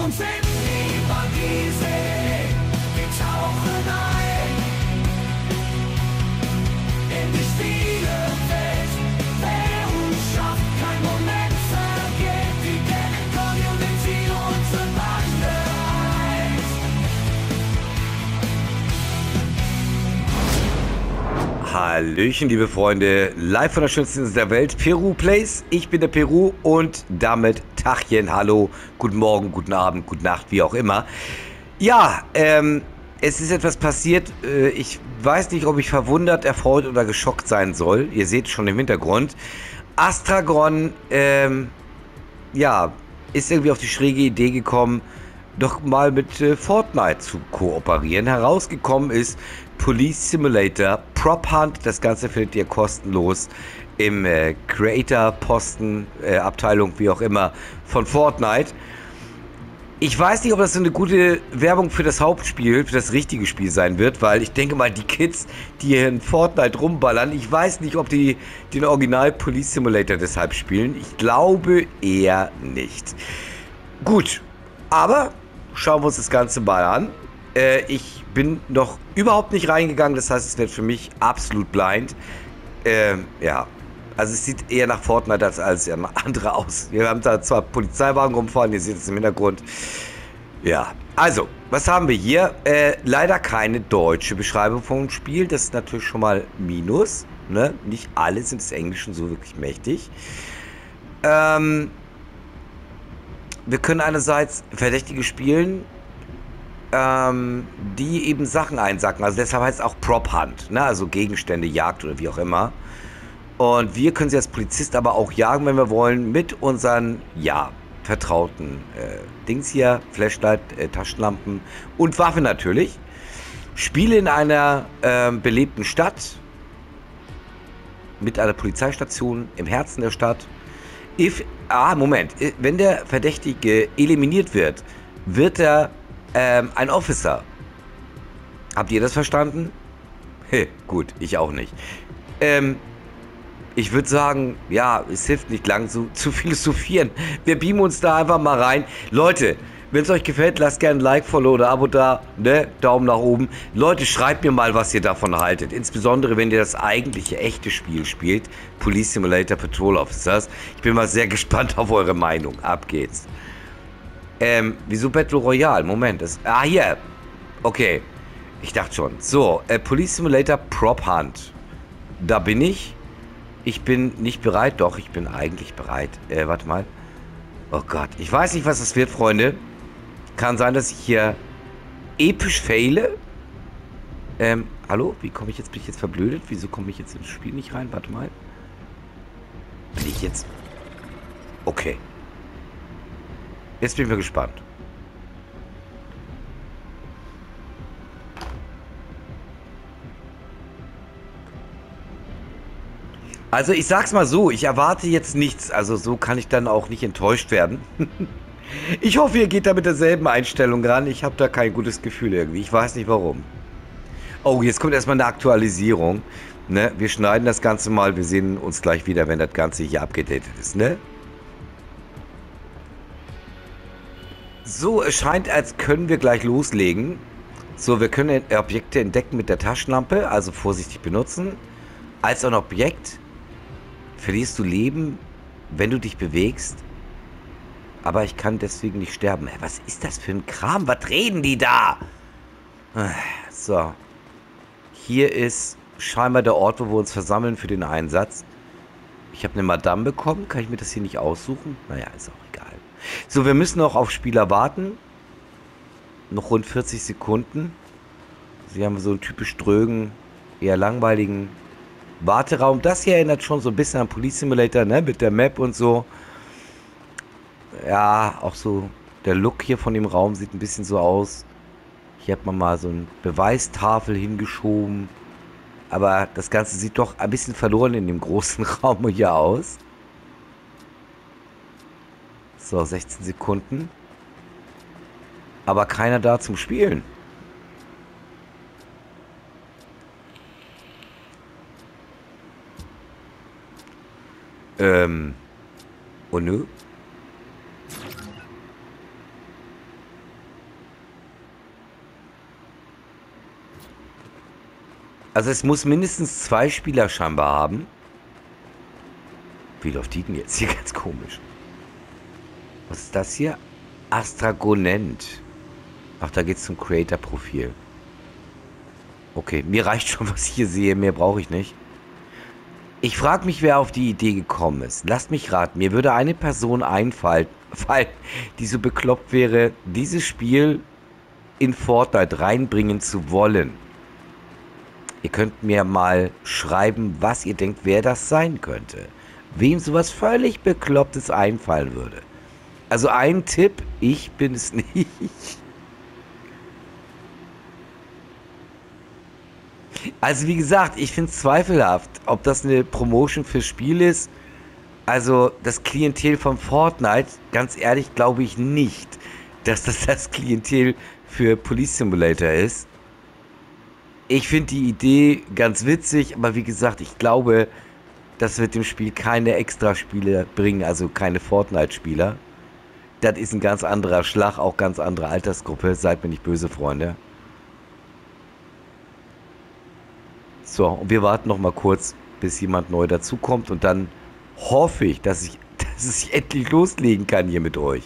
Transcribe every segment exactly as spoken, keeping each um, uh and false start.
und finden die Paradiese. Wir tauchen ein in die Spielewelt. Peru schafft kein Moment vergeht. Die kennen Community, unsere Bande eins. Hallöchen, liebe Freunde, live von der schönsten Insel der Welt, Peru Plays. Ich bin der Peru und damit Tachchen, hallo, guten Morgen, guten Abend, gute Nacht, wie auch immer. Ja, ähm, es ist etwas passiert. Äh, ich weiß nicht, ob ich verwundert, erfreut oder geschockt sein soll. Ihr seht schon im Hintergrund. Astragon, ähm, ja, ist irgendwie auf die schräge Idee gekommen, doch mal mit äh, Fortnite zu kooperieren. Herausgekommen ist Police Simulator Prop Hunt. Das Ganze findet ihr kostenlos im äh, Creator-Posten, äh, Abteilung, wie auch immer, von Fortnite. Ich weiß nicht, ob das so eine gute Werbung für das Hauptspiel, für das richtige Spiel sein wird, weil ich denke mal, die Kids, die hier in Fortnite rumballern, ich weiß nicht, ob die den Original Police Simulator deshalb spielen. Ich glaube eher nicht. Gut, aber schauen wir uns das Ganze mal an. Äh, ich bin noch überhaupt nicht reingegangen, das heißt, es wird für mich absolut blind. Äh, ja, also es sieht eher nach Fortnite als, als ja, andere aus. Wir haben da zwar Polizeiwagen rumfahren, ihr seht es im Hintergrund. Ja, also, was haben wir hier? Äh, leider keine deutsche Beschreibung vom Spiel, das ist natürlich schon mal Minus. Ne? Nicht alle sind des Englischen so wirklich mächtig. Ähm... Wir können einerseits Verdächtige spielen, ähm, die eben Sachen einsacken. Also deshalb heißt es auch Prop Hunt, ne? Also Gegenstände, Jagd oder wie auch immer. Und wir können sie als Polizist aber auch jagen, wenn wir wollen, mit unseren, ja, vertrauten äh, Dings hier, Flashlight, äh, Taschenlampen und Waffen natürlich. Spiele in einer äh, belebten Stadt mit einer Polizeistation im Herzen der Stadt. If, ah, Moment. Wenn der Verdächtige eliminiert wird, wird er ähm, ein Officer. Habt ihr das verstanden? He, gut, ich auch nicht. Ähm, ich würde sagen, ja, es hilft nicht lang zu, zu philosophieren. Wir beamen uns da einfach mal rein. Leute, wenn es euch gefällt, lasst gerne ein Like, Follow oder Abo da, ne? Daumen nach oben. Leute, schreibt mir mal, was ihr davon haltet. Insbesondere, wenn ihr das eigentliche, echte Spiel spielt. Police Simulator Patrol Officers. Ich bin mal sehr gespannt auf eure Meinung. Ab geht's. Ähm, wieso Battle Royale? Moment. Das, ah, hier. Okay. Ich dachte schon. So, äh, Police Simulator Prop Hunt. Da bin ich. Ich bin nicht bereit. Doch, ich bin eigentlich bereit. Äh, warte mal. Oh Gott. Ich weiß nicht, was das wird, Freunde. Kann sein, dass ich hier episch faile. Ähm, hallo? Wie komme ich jetzt? Bin ich jetzt verblödet? Wieso komme ich jetzt ins Spiel nicht rein? Warte mal. Bin ich jetzt... Okay. Jetzt bin ich mal gespannt. Also ich sag's mal so, ich erwarte jetzt nichts. Also so kann ich dann auch nicht enttäuscht werden. Ich hoffe, ihr geht da mit derselben Einstellung ran. Ich habe da kein gutes Gefühl irgendwie. Ich weiß nicht warum. Oh, jetzt kommt erstmal eine Aktualisierung. Ne? Wir schneiden das Ganze mal. Wir sehen uns gleich wieder, wenn das Ganze hier abgedatet ist. Ne? So, es scheint, als können wir gleich loslegen. So, wir können Objekte entdecken mit der Taschenlampe. Also vorsichtig benutzen. Als ein Objekt verlierst du Leben, wenn du dich bewegst. Aber ich kann deswegen nicht sterben. Was ist das für ein Kram? Was reden die da? So. Hier ist scheinbar der Ort, wo wir uns versammeln für den Einsatz. Ich habe eine Madame bekommen. Kann ich mir das hier nicht aussuchen? Naja, ist auch egal. So, wir müssen noch auf Spieler warten. Noch rund vierzig Sekunden. Sie haben so einen typisch drögen, eher langweiligen Warteraum. Das hier erinnert schon so ein bisschen an Police Simulator, ne? Mit der Map und so. Ja, auch so der Look hier von dem Raum sieht ein bisschen so aus. Hier hat man mal so eine Beweistafel hingeschoben. Aber das Ganze sieht doch ein bisschen verloren in dem großen Raum hier aus. So, sechzehn Sekunden. Aber keiner da zum Spielen. Ähm. Und nö? Also es muss mindestens zwei Spieler scheinbar haben. Wie läuft die denn jetzt? Hier ganz komisch. Was ist das hier? Astragonent. Ach, da geht's zum Creator-Profil. Okay, mir reicht schon, was ich hier sehe. Mehr brauche ich nicht. Ich frage mich, wer auf die Idee gekommen ist. Lasst mich raten. Mir würde eine Person einfallen, die so bekloppt wäre, dieses Spiel in Fortnite reinbringen zu wollen. Ihr könnt mir mal schreiben, was ihr denkt, wer das sein könnte. Wem sowas völlig Beklopptes einfallen würde. Also ein Tipp, ich bin es nicht. Also wie gesagt, ich finde es zweifelhaft, ob das eine Promotion fürs Spiel ist. Also das Klientel von Fortnite, ganz ehrlich, glaube ich nicht, dass das das Klientel für Police Simulator ist. Ich finde die Idee ganz witzig, aber wie gesagt, ich glaube, das wird dem Spiel keine Extra-Spieler bringen, also keine Fortnite-Spieler. Das ist ein ganz anderer Schlag, auch ganz andere Altersgruppe, seid mir nicht böse, Freunde. So, und wir warten noch mal kurz, bis jemand neu dazukommt und dann hoffe ich, dass ich, dass ich endlich loslegen kann hier mit euch.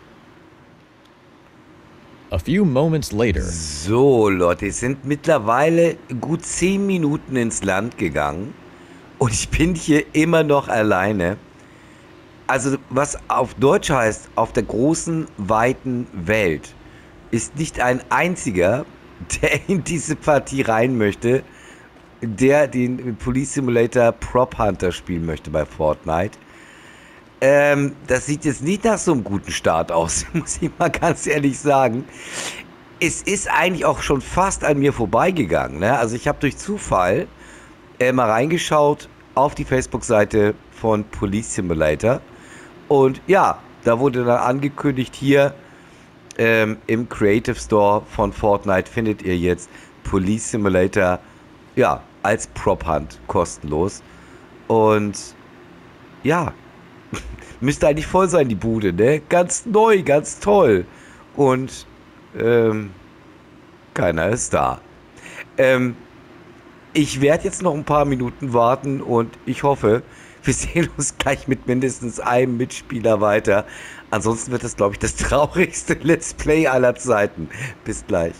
A few moments later. So, Leute, es sind mittlerweile gut zehn Minuten ins Land gegangen und ich bin hier immer noch alleine. Also, was auf Deutsch heißt, auf der großen, weiten Welt ist nicht ein einziger, der in diese Partie rein möchte, der den Police Simulator Prop Hunter spielen möchte bei Fortnite. Ähm, das sieht jetzt nicht nach so einem guten Start aus, muss ich mal ganz ehrlich sagen. Es ist eigentlich auch schon fast an mir vorbeigegangen, ne? Also ich habe durch Zufall äh, mal reingeschaut auf die Facebook-Seite von Police Simulator. Und ja, da wurde dann angekündigt, hier ähm, im Creative Store von Fortnite findet ihr jetzt Police Simulator, ja, als Prop Hunt kostenlos. Und ja, müsste eigentlich voll sein, die Bude, ne? Ganz neu, ganz toll. Und ähm, keiner ist da. Ähm, ich werde jetzt noch ein paar Minuten warten und ich hoffe, wir sehen uns gleich mit mindestens einem Mitspieler weiter. Ansonsten wird das, glaube ich, das traurigste Let's Play aller Zeiten. Bis gleich.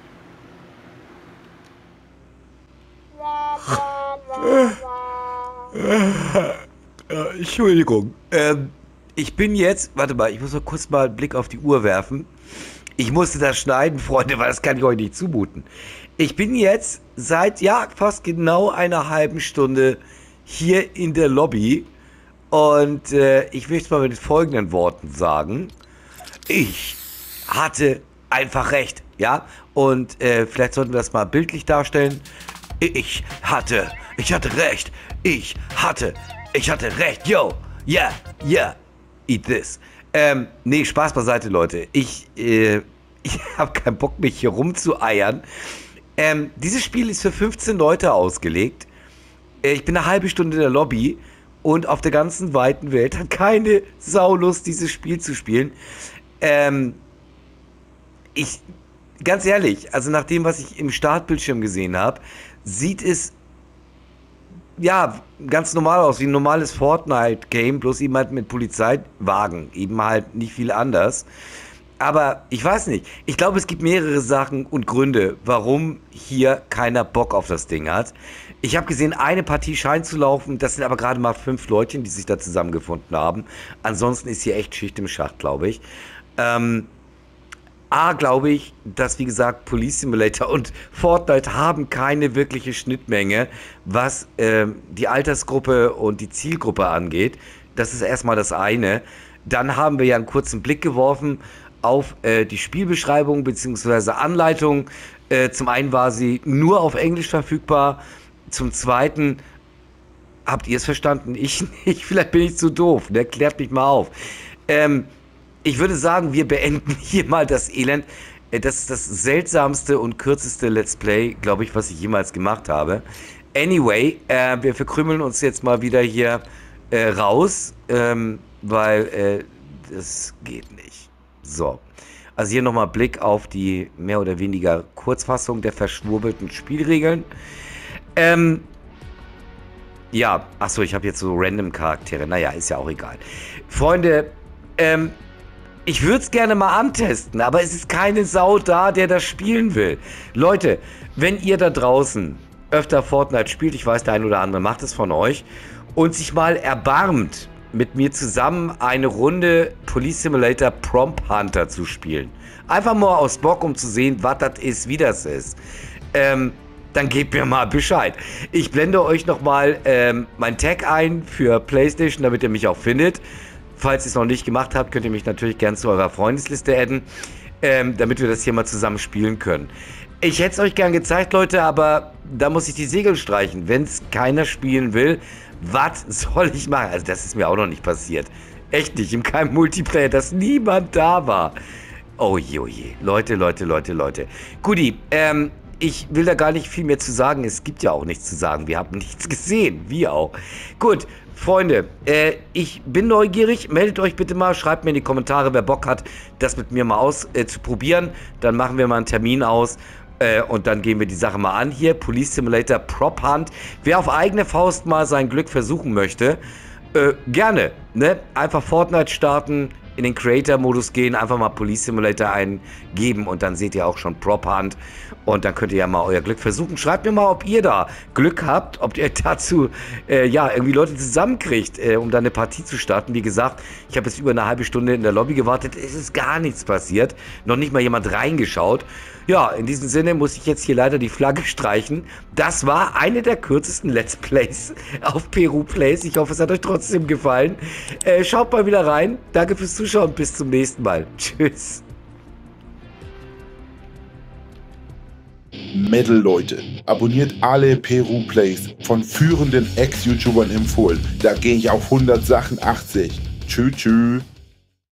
Äh, Entschuldigung. Ähm, ich bin jetzt, warte mal, ich muss noch kurz mal einen Blick auf die Uhr werfen. Ich musste das schneiden, Freunde, weil das kann ich euch nicht zumuten. Ich bin jetzt seit, ja, fast genau einer halben Stunde hier in der Lobby. Und äh, ich möchte mal mit folgenden Worten sagen. Ich hatte einfach recht, ja? Und äh, vielleicht sollten wir das mal bildlich darstellen. Ich hatte, ich hatte recht. Ich hatte, ich hatte recht. Yo, yeah, yeah, eat this. Ähm, nee, Spaß beiseite, Leute. Ich, äh, ich habe keinen Bock, mich hier rumzueiern. Ähm, dieses Spiel ist für fünfzehn Leute ausgelegt. Äh, ich bin eine halbe Stunde in der Lobby und auf der ganzen weiten Welt hat keine Sau Lust, dieses Spiel zu spielen. Ähm, ich, ganz ehrlich, also nach dem, was ich im Startbildschirm gesehen habe, sieht es ja ganz normal aus, wie ein normales Fortnite-Game, bloß eben halt mit Polizeiwagen, eben halt nicht viel anders. Aber ich weiß nicht, ich glaube, es gibt mehrere Sachen und Gründe, warum hier keiner Bock auf das Ding hat. Ich habe gesehen, eine Partie scheint zu laufen, das sind aber gerade mal fünf Leutchen, die sich da zusammengefunden haben. Ansonsten ist hier echt Schicht im Schacht, glaube ich. Ähm, A, glaube ich, dass, wie gesagt, Police Simulator und Fortnite haben keine wirkliche Schnittmenge, was ähm, die Altersgruppe und die Zielgruppe angeht. Das ist erstmal das eine. Dann haben wir ja einen kurzen Blick geworfen auf äh, die Spielbeschreibung bzw. Anleitung. Äh, zum einen war sie nur auf Englisch verfügbar. Zum zweiten, habt ihr es verstanden? Ich nicht. Vielleicht bin ich zu doof. Ne? Klärt mich mal auf. Ähm, Ich würde sagen, wir beenden hier mal das Elend. Das ist das seltsamste und kürzeste Let's Play, glaube ich, was ich jemals gemacht habe. Anyway, äh, wir verkrümeln uns jetzt mal wieder hier äh, raus, ähm, weil äh, das geht nicht. So, also hier nochmal Blick auf die mehr oder weniger Kurzfassung der verschwurbelten Spielregeln. Ähm, ja, achso, ich habe jetzt so random Charaktere. Naja, ist ja auch egal. Freunde, ähm, ich würde es gerne mal antesten, aber es ist keine Sau da, der das spielen will. Leute, wenn ihr da draußen öfter Fortnite spielt, ich weiß, der ein oder andere macht es von euch, und sich mal erbarmt, mit mir zusammen eine Runde Police Simulator Prompt Hunter zu spielen. Einfach mal aus Bock, um zu sehen, was das ist, wie das ist. Ähm, dann gebt mir mal Bescheid. Ich blende euch nochmal ähm, mein Tag ein für PlayStation, damit ihr mich auch findet. Falls ihr es noch nicht gemacht habt, könnt ihr mich natürlich gern zu eurer Freundesliste adden, ähm, damit wir das hier mal zusammen spielen können. Ich hätte es euch gern gezeigt, Leute, aber da muss ich die Segel streichen. Wenn es keiner spielen will, was soll ich machen? Also das ist mir auch noch nicht passiert. Echt nicht, in keinem Multiplayer, dass niemand da war. Oh je, oh je. Leute, Leute, Leute, Leute. Guti, ähm, ich will da gar nicht viel mehr zu sagen. Es gibt ja auch nichts zu sagen. Wir haben nichts gesehen. Wir auch. Gut, Freunde, äh, ich bin neugierig. Meldet euch bitte mal. Schreibt mir in die Kommentare, wer Bock hat, das mit mir mal aus äh, zu probieren. Dann machen wir mal einen Termin aus. Äh, und dann gehen wir die Sache mal an. Hier, Police Simulator Prop Hunt. Wer auf eigene Faust mal sein Glück versuchen möchte, äh, gerne. Ne? Einfach Fortnite starten, in den Creator-Modus gehen, einfach mal Police Simulator eingeben und dann seht ihr auch schon Prop Hunt und dann könnt ihr ja mal euer Glück versuchen. Schreibt mir mal, ob ihr da Glück habt, ob ihr dazu äh, ja irgendwie Leute zusammenkriegt, äh, um da eine Partie zu starten. Wie gesagt, ich habe jetzt über eine halbe Stunde in der Lobby gewartet, es ist gar nichts passiert, noch nicht mal jemand reingeschaut. Ja, in diesem Sinne muss ich jetzt hier leider die Flagge streichen. Das war eine der kürzesten Let's Plays auf Peru Plays. Ich hoffe, es hat euch trotzdem gefallen. Äh, schaut mal wieder rein. Danke fürs Zuschauen. Bis zum nächsten Mal. Tschüss. Metal Leute, abonniert alle Peru Plays, von führenden Ex-YouTubern empfohlen. Da gehe ich auf hundert Sachen achtzig. Tschüss, tschüss.